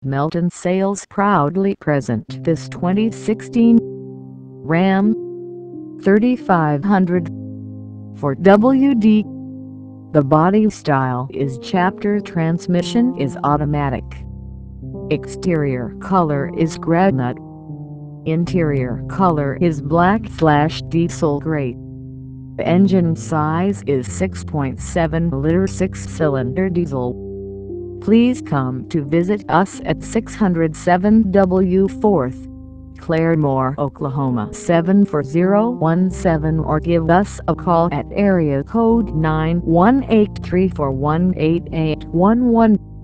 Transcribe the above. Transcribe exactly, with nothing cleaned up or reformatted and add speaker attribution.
Speaker 1: Melton Sales proudly present this twenty sixteen Ram thirty-five hundred for W D. The body style is chapter, transmission is automatic. Exterior color is granite. Interior color is black slash diesel gray. The engine size is six point seven liter six-cylinder diesel. Please come to visit us at six oh seven W fourth Claremore, Oklahoma seven four zero one seven or give us a call at area code nine one eight, three four one, eight eight one one.